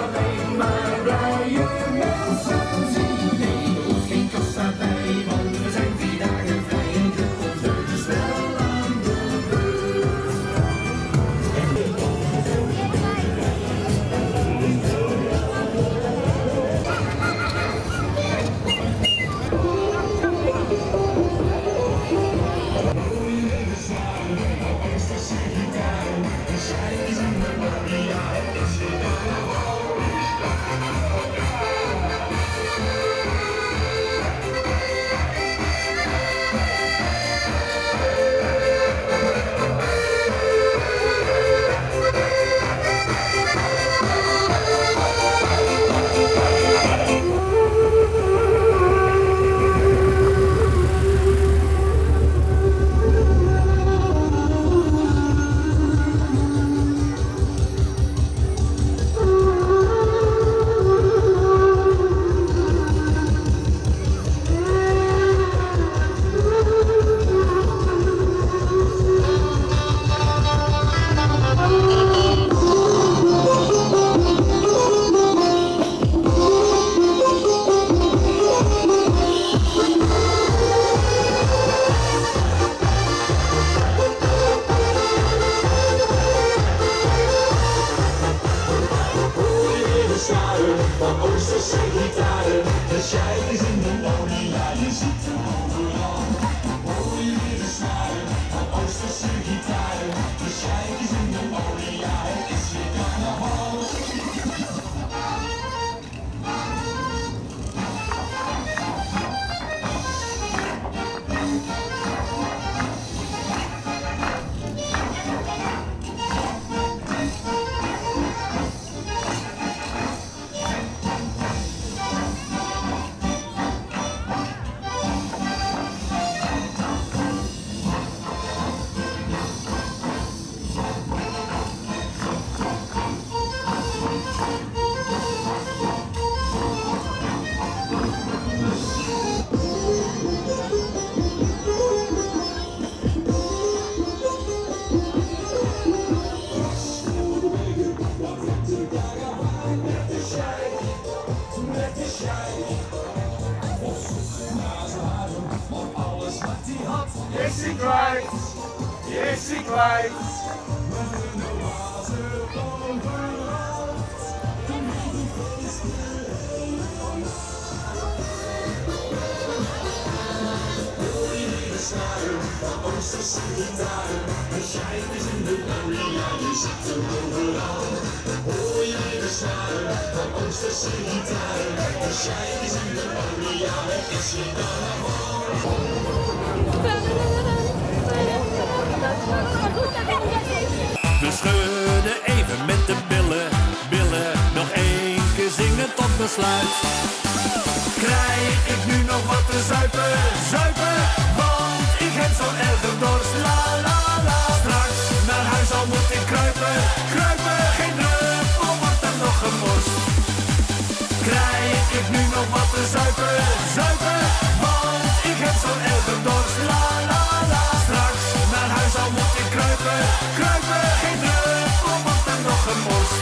alleen maar blije mensen zien. Nee, er hoeft geen kassa bij, want we zijn 4 dagen vrij en de controle is wel aan de beurt. Van Oosterse gitaren, de shine is in de lobby, ja je ziet hem overal. Hoor je weer de snaren, van Oosterse gitaren, de shine is in de lobby, ja het is weer carnaval. Is hij kwijt? Is hij kwijt? Van Oosterse gitaren, de shine is in de lobby, ja je ziet hem overal. Hoor je weer de snaren, van Oosterse gitaren, de shine is in de lobby, ja het is weer carnaval. We schudden even met de billen, nog één keer zingen tot besluit. Krijg ik nu nog wat te zuipen, want ik heb zo'n erge dorst, la la la. Straks naar huis al moet ik kruipen, geen druppel wordt er nog gemorst. Krijg ik nu nog wat te zuipen, want ik heb zo'n erge dorst, la la la. Straks naar huis al moet ik kruipen, geen druppel wordt er nog gemorst.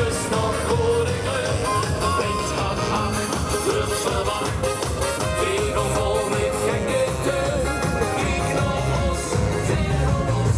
rust nog voor de kleur. Wind gaat hard, lucht verwacht. Wereld vol met gekke teun. Kijk naar ons, zie naar ons.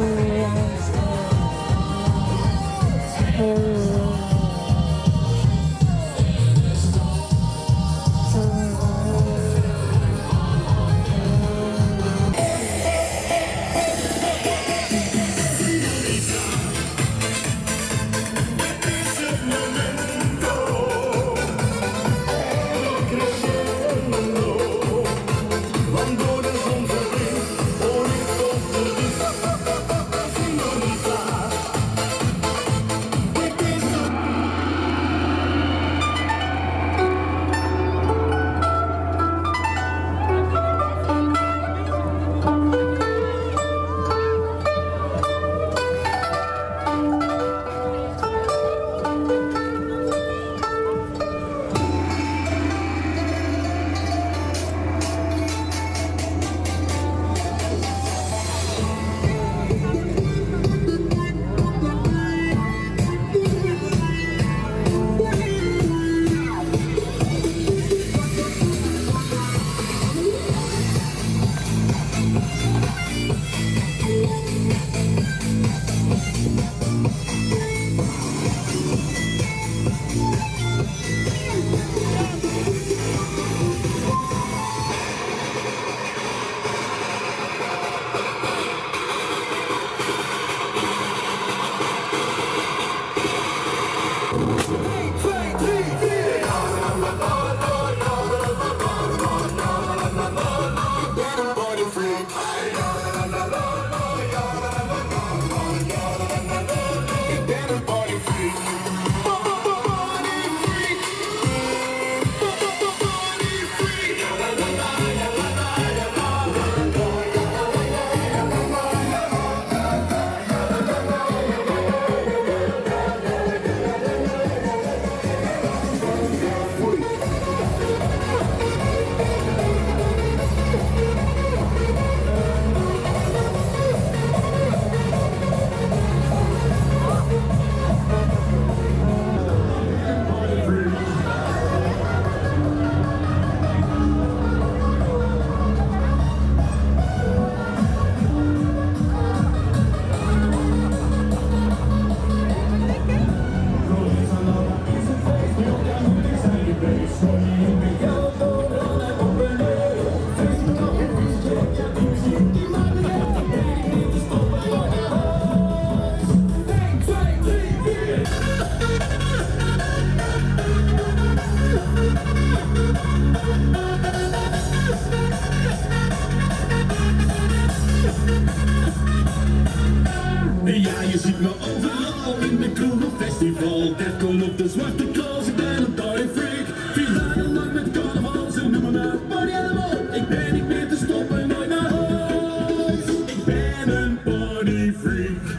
Ja, je ziet me overal in de kroeg of festival. Defcon op de zwarte cross, ik ben een party freak. 4 dagen lang met carnaval, ze noemen me party animal. Ik ben niet meer te stoppen, nooit naar huis. Ik ben een party freak.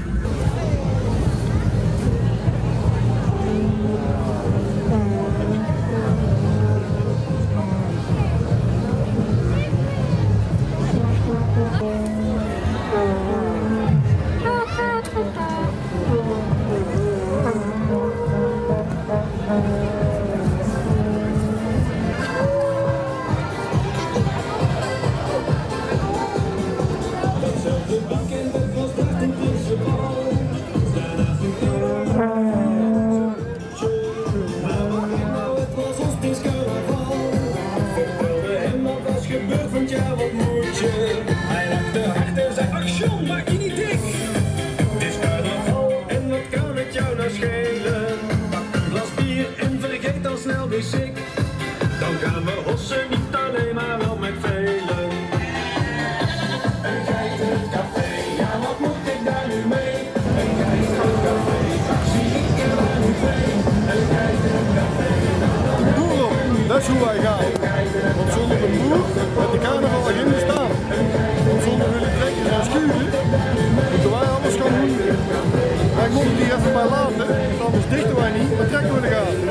Dan gaan we hossen, niet alleen maar wel met velen. Een geitend café, ja wat moet ik daar nu mee? Een geitend café, daar zie ik er maar nu twee. Een geitend café, Boeren, dat is hoe wij gaan. Want zonder de boer met de carnaval geen bestaan. Want zonder willen trekken en schuren, moeten wij alles gaan doen. Wij moeten die even bij laten, anders dichten wij niet, maar trekken we de gaten.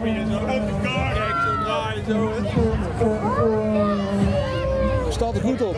hier zo uit elkaar. Kijk, zo draaien zo. Staat er goed op.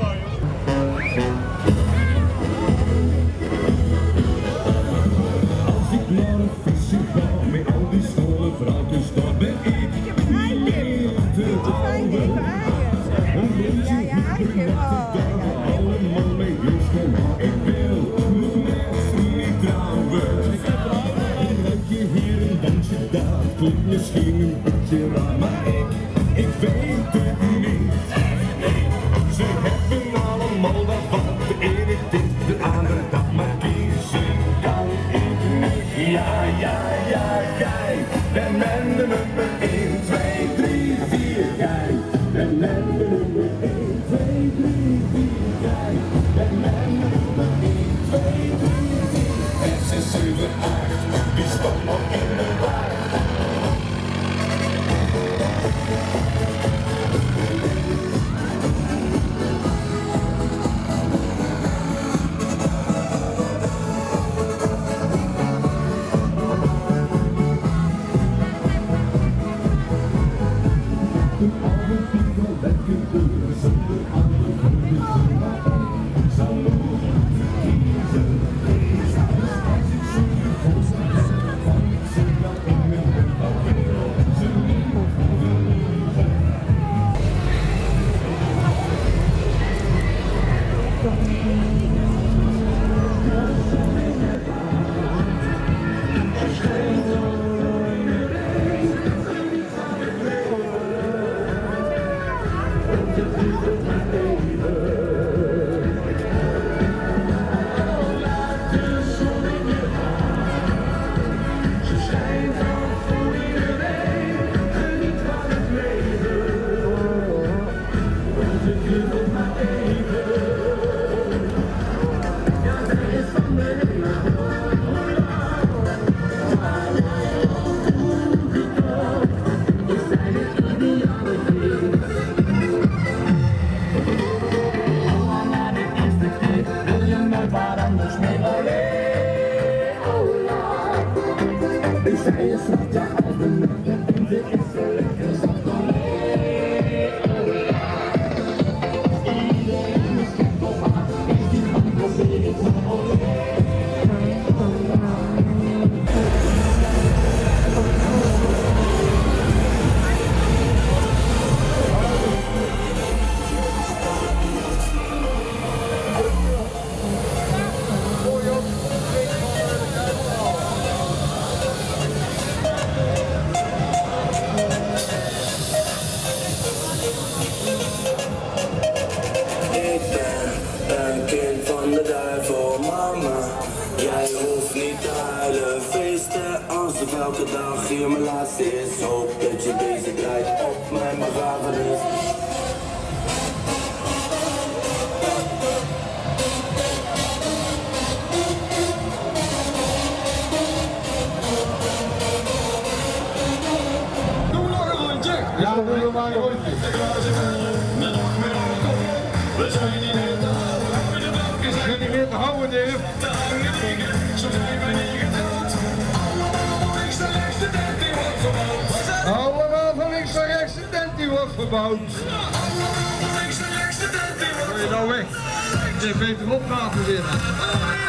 Als ik naar een visje ga met al die scholen vrouwtjes, dan ben ik niet te houden. Een beetje allemaal mee juisten, maar ik wil net niet trouwen. Een randje hier, een dansje daar, klinkt misschien een beetje raar, maar ik weet het niet. Ze hebben allemaal wat van, de ene dit, de andere dat, maar kiezen kan ik niet. Ja, ja, ja, jij bent mijn nummer 1, 2, 3, 4, jij bent mijn nummer 1, 2, 3, 4, jij bent mijn nummer 1, 2, 3, 4, 5, 6, 7, 8, wie stond nog in de wacht? Elke dag hier mijn laatste is. Hoop dat je deze draait op mijn begrafenis. Doe nog een rondje. Ja, doen we maar een rondje. We zijn niet meer te houden. We zijn niet meer te houden, Dave. Zo zijn wij niet getrouwd. Allemaal van links naar rechts, de tent die wordt gebouwd. Allemaal van links naar rechts, de tent die wordt gebouwd. Allemaal van links naar rechts, de tent die wordt gebouwd. Wil je nou weg? Ik weet hem oppraten weer.